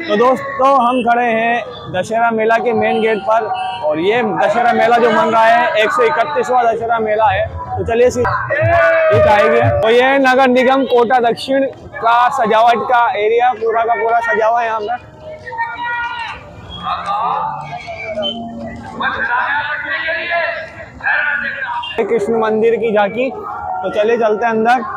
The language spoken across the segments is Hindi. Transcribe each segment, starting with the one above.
तो दोस्तों हम खड़े हैं दशहरा मेला के मेन गेट पर और ये दशहरा मेला जो मन रहा है 131वां दशहरा मेला है। तो चलिए ठीक आएगी। तो ये नगर निगम कोटा दक्षिण का सजावट का एरिया पूरा का पूरा सजा हुआ है यहाँ पर। कृष्ण मंदिर की झांकी। तो चलिए चलते हैं अंदर।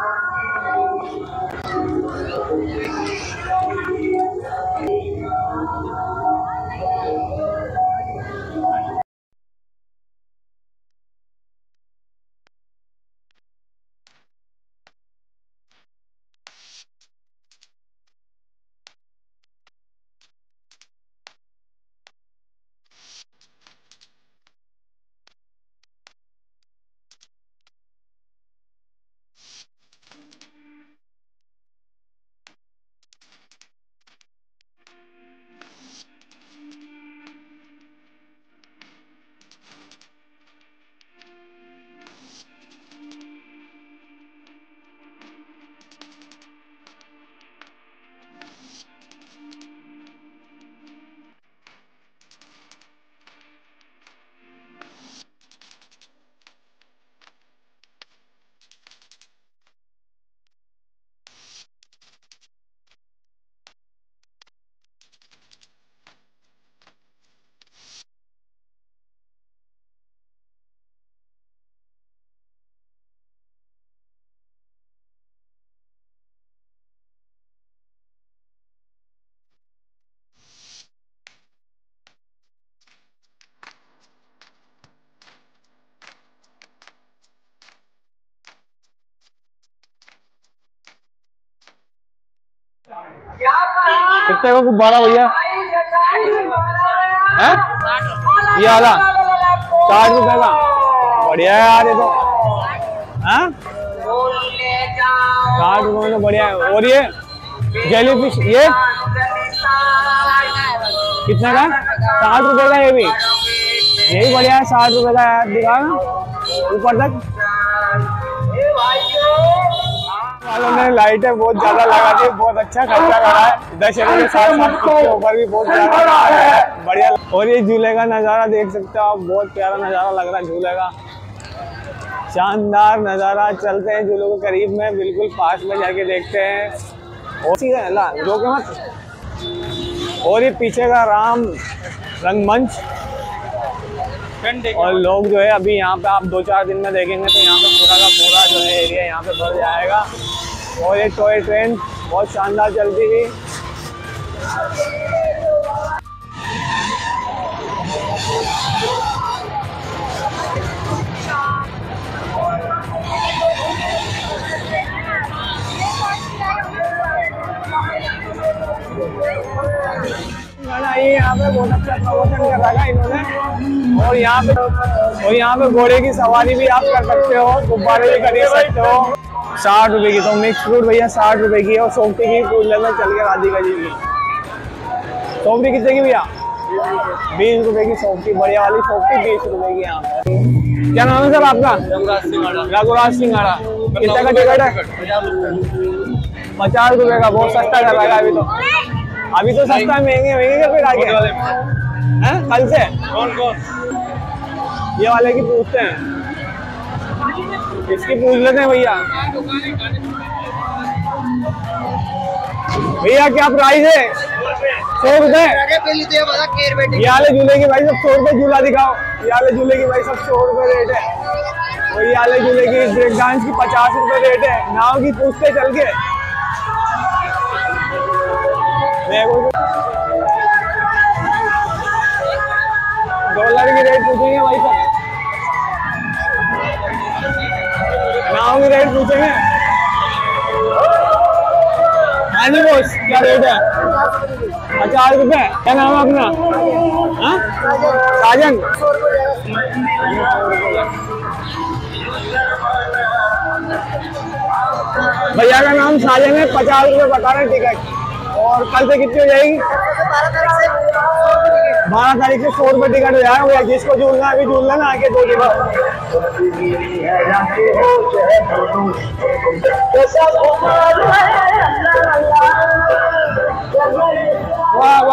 कितने का गुब्बारा भैया है? ये वाला 60 रुपए का। बढ़िया है यार ये तो। 60 रुपए में तो बढ़िया है। और ये जेलीफिश ये कितना का? 60 रुपए का। ये भी यही बढ़िया है 60 रुपए का यार। दिखा ना ऊपर तक वालों ने लाइटें बहुत ज्यादा लगा दी। बहुत अच्छा खर्चा करा है। दशहरे के साथ साथ के ऊपर भी बहुत ज्यादा लगा है। बढ़िया। और ये झूले का नज़ारा देख सकते हो आप। बहुत प्यारा नज़ारा लग रहा है झूले का। शानदार नज़ारा। चलते हैं झूलों के करीब में, बिल्कुल पास में जाके देखते हैं। और सीधा ला रोके मत। और ये पीछे का राम रंगमंच। और लोग जो है अभी यहाँ पे आप 2-4 दिन में देखेंगे तो यहाँ पे पूरा का पूरा जो है एरिया यहाँ पे भर जाएगा। और ये टॉय ट्रेन बहुत शानदार चलती थी। यहाँ पे बहुत अच्छा प्रमोशन कर रखा है इन्होंने। और यहाँ पे घोड़े की सवारी भी आप कर सकते हो। गुब्बारे भी खरीद सकते हो। 60 रुपए की। तो मिक्स फ्रूट भैया 60 रुपए की। और सोफटी की कूलर में चल के राधिका जी की। सोफटी कितने की भैया? 20 रुपए की सोफटी। बढ़िया वाली सोफटी 20 रुपए की। यहाँ पे क्या नाम है सर आपका? रघुराज सिंघाड़ा। कितने का टिकट है? 50 रुपए का। बहुत सस्ता कर रहा है अभी तो सस्ता। महंगे फिर आगे हैं कल से। कौन ये वाले की पूछते हैं। इसकी पूछ लेते हैं भैया। भैया क्या प्राइस है? 100 रुपए। ये वाले झूले की भाई सब 100 रुपए झूला दिखाओ। ये वाले झूले की भाई सब 100 रुपए रेट है। और ये वाले झूले की ब्रेक डांस की 50 रुपए रेट है। नाव की पूछते चल के। डॉलर की रेट पूछेंगे भाई साहब। नाव की रेट पूछेंगे। हाँ जी बॉस क्या रेट है? 50 रुपए। क्या नाम है अपना? साजन। भैया का नाम साजन है। 50 रुपए बता रहे टिकट। और कल से कितनी हो जाएगी? 12 तारीख से 100 रुपए टिकट हो जाएगा। जिसको झूलना अभी झूल लेना आगे 2 दिन। वाह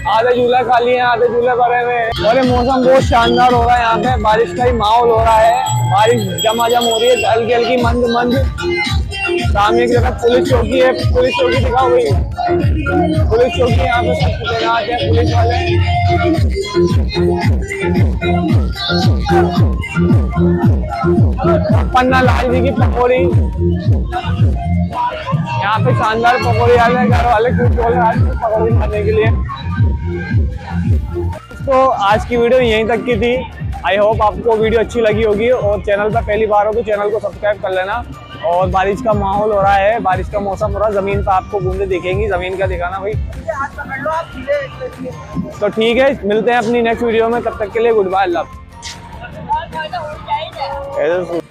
आधे झूले खाली हैं, आधे झूले भरे हुए हैं। और ये मौसम बहुत शानदार हो रहा है, यहाँ पे बारिश का ही माहौल हो रहा है, बारिश जमाजम हो रही है, हल्की हल्की मंद मंद। सामने की तरफ पुलिस चौकी है, पुलिस चौकी दिखाओ भाई, पुलिस चौकी यहाँ पे सब तैनात है पुलिस वाले। पन्ना लाल जी की पकौड़ी, यहाँ पे शानदार पकौड़ी आ गए, घर वाले खूब बोले आज पकौड़ी खाने के लिए। तो आज की वीडियो यहीं तक की थी। आई होप आपको वीडियो अच्छी लगी होगी, और चैनल पर पहली बार हो तो चैनल को सब्सक्राइब कर लेना। और बारिश का माहौल हो रहा है, बारिश का मौसम हो रहा है, जमीन पर आपको घूमने दिखेंगी, जमीन का दिखाना भाई। तो ठीक है, मिलते हैं अपनी नेक्स्ट वीडियो में, तब तक के लिए गुड बाय, अल्लाह।